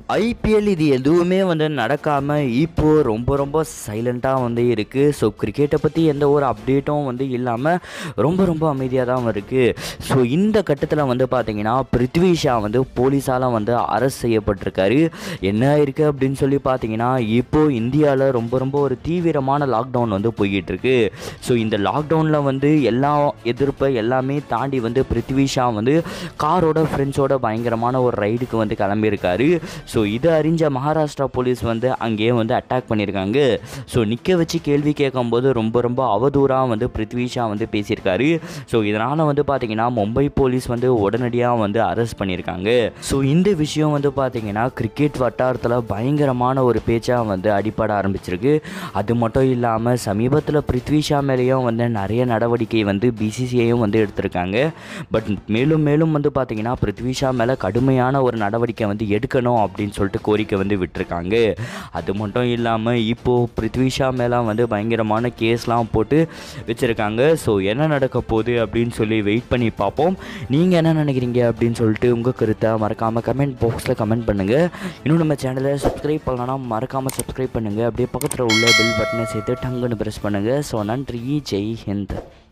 IPL இது எதுவுமே வந்து நடக்காமல் இப்போது ரொம்ப சைலண்ட்டாக வந்து இருக்குது. ஸோ கிரிக்கெட்டை பற்றி எந்த ஒரு அப்டேட்டும் வந்து இல்லாமல் ரொம்ப அமைதியாக தான் இருக்குது. ஸோ இந்த கட்டத்தில் வந்து பார்த்திங்கன்னா பிருத்வி ஷா வந்து போலீஸால் வந்து அரெஸ்ட் செய்யப்பட்டிருக்காரு. என்ன இருக்குது அப்படின்னு சொல்லி பார்த்தீங்கன்னா இப்போது இந்தியாவில் ரொம்ப ஒரு தீவிரமான லாக்டவுன் வந்து போய்கிட்டு இருக்கு. ஸோ இந்த லாக்டவுனில் வந்து எல்லா எதிர்ப்பை எல்லாமே தாண்டி வந்து பிருத்வி ஷா வந்து காரோட ஃப்ரெண்ட்ஸோட பயங்கரமான ஒரு ரைடுக்கு வந்து கிளம்பியிருக்காரு. ஸோ இதை அறிஞ்ச மகாராஷ்டிரா போலீஸ் வந்து அங்கேயே வந்து அட்டாக் பண்ணியிருக்காங்க. ஸோ நிற்க வச்சு கேள்வி கேட்கும்போது ரொம்ப அவதூறாக வந்து பிருத்வி ஷா வந்து பேசியிருக்காரு. ஸோ இதனால் வந்து பார்த்திங்கன்னா மும்பை போலீஸ் வந்து உடனடியாக வந்து அரெஸ்ட் பண்ணியிருக்காங்க. ஸோ இந்த விஷயம் வந்து பார்த்திங்கன்னா கிரிக்கெட் வட்டாரத்தில் பயங்கரமான ஒரு பேச்சாக வந்து அடிப்பட ஆரம்பிச்சிருக்கு. அது மட்டும் இல்லாமல் சமீபத்தில் பிருத்வி ஷா மேலேயும் வந்து நிறைய நடவடிக்கை வந்து பிசிசிஐயும் வந்து எடுத்திருக்காங்க. பட் மேலும் வந்து பார்த்திங்கன்னா பிருத்வி ஷா மேலே கடுமையான ஒரு நடவடிக்கை வந்து எடுக்கணும் அப்படின்னு சொல்லிட்டு கோரிக்கை வந்து விட்டுருக்காங்க. அது மட்டும் இல்லாமல் இப்போது பிருத்வி ஷா மேலே வந்து பயங்கரமான கேஸ்லாம் போட்டு வச்சுருக்காங்க. ஸோ என்ன நடக்க போகுது அப்படின்னு சொல்லி வெயிட் பண்ணி பார்ப்போம். நீங்கள் என்ன நினைக்கிறீங்க அப்படின்னு சொல்லிட்டு உங்கள் கருத்தை மறக்காமல் கமெண்ட் பாக்ஸில் கமெண்ட் பண்ணுங்கள். இன்னும் நம்ம சேனலை சப்ஸ்கிரைப் பண்ணலாம், மறக்காமல் சப்ஸ்கிரைப் பண்ணுங்கள். அப்படியே பக்கத்தில் உள்ள பெல் பட்டனை சேர்த்து டங்குன்னு ப்ரெஸ் பண்ணுங்கள். ஸோ நன்றி, ஜெய் ஹிந்த்.